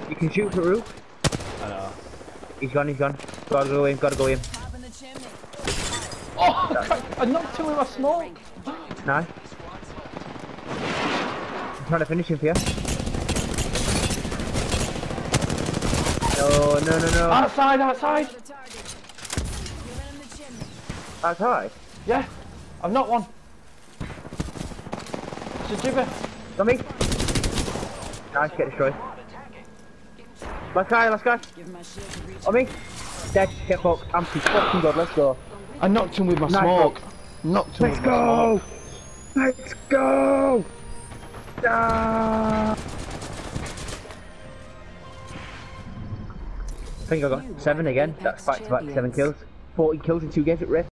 You can shoot for roof. I know. He's gone, he's gone. Gotta go in, gotta go in. Oh, I knocked him with my smoke. Nice. I'm trying to finish him for you. No, no, no, no. Outside, outside. Outside? Yeah, I've knocked one. It's a jibber. Got me. Nice, get destroyed. Last guy, last guy. On me. Dead, get fucked. I'm too fucking good, let's go. I knocked him with my Nice smoke. Knocked him Let's with my go! smoke. Let's go! Ah! I think I got 7 again. That's back to back 7 kills. 40 kills in 2 games at Rift.